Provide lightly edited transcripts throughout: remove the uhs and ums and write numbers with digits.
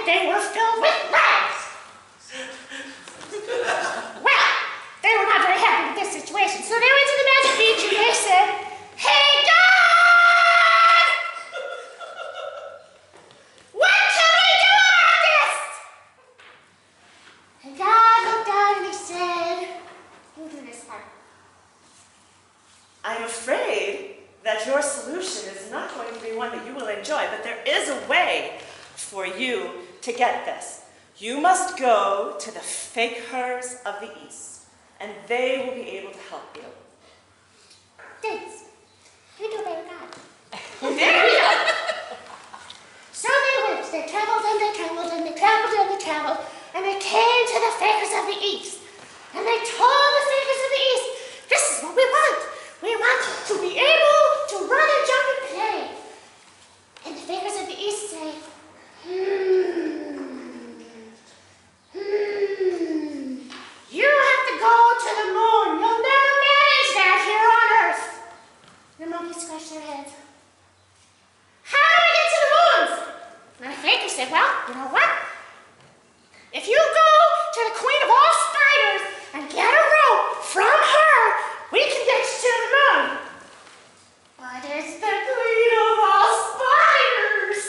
that they were filled with rags. Well, they were not very happy with this situation, so they went to the magic beach and they said, "Hey, God! What can we do about this?" And God looked down and he said, "You do this part." I'm afraid that your solution is not going to be one that you will enjoy, but there is a way for you to get this. You must go to the Fakers of the East, and they will be able to help you. Thanks. You do better, God. There we go. So they went. They traveled and they traveled and they traveled and they traveled, and they came to the Fakers of the East. And they told the Fakers of the East, "This is what we want. We want to be able to run and jump and play." And the Fakers of the East say, "You have to go to the moon. You'll never manage that here on Earth." The monkeys scratched their heads. "How do we get to the moon?" And the Fakers said, "Well, you know what? If you go to the Queen of all Spiders and get a rope from her, we can get you to the moon." "But it's the Queen of all Spiders."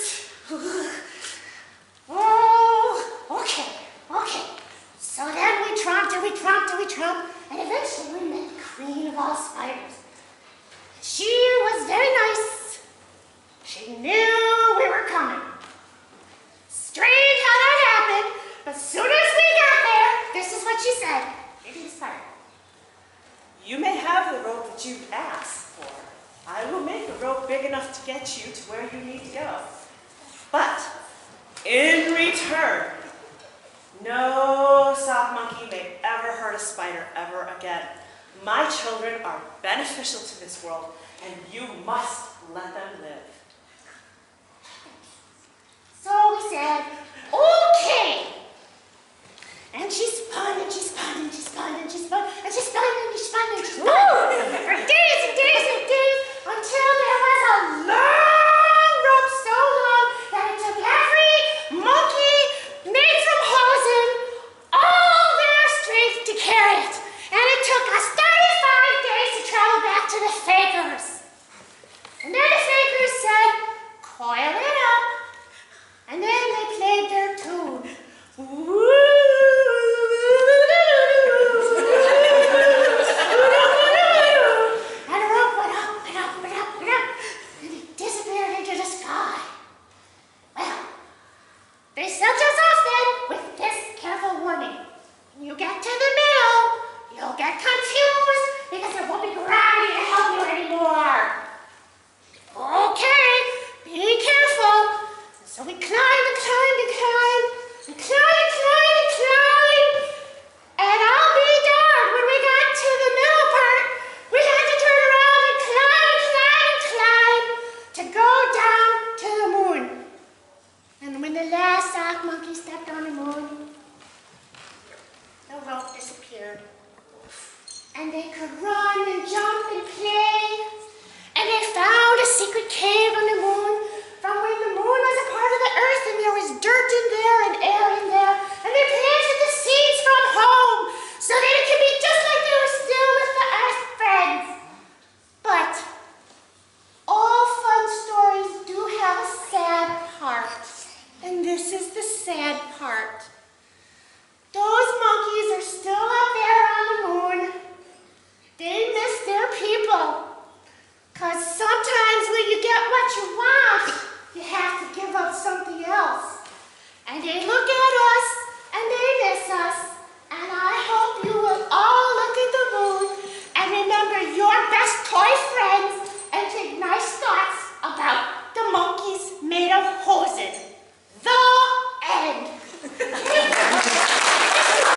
"Oh, okay. So then we trumped and we trumped and we trumped, and eventually we met the Queen of all Spiders. She was very nice. She knew we were coming. Strange how that happened, but as soon as we got there, this is what she said. It is fun. You may have the rope that you've asked for. I will make a rope big enough to get you to where you need to go. But in return, no sock monkey may ever hurt a spider ever again. My children are beneficial to this world, and you must let them live. So we said, okay. And she spun and she spun and she spun and she spun and she spun and she spun and she spun for days and days and days until there was a long rope so long that it took every monkey made from hosen all their strength to carry it. And it took us 35 days to travel back to the Fakers. And then the Fakers said, "Coil it up." And then they played their tune. And the rope went up and up and up and up, and it disappeared into the sky. Well, they sent us off then with this careful warning. When you get to the middle, you'll get confused because there won't be gravity to help you anymore. Okay, be careful. So we climbed and climbed and climbed and climbed and climbed and climbed. And I'll be darned, when we got to the middle part, we had to turn around and climb and climb and climb to go down to the moon. And when the last sock monkey stepped on the moon, the rope disappeared. And they could run and jump and play. And they found a secret cave on the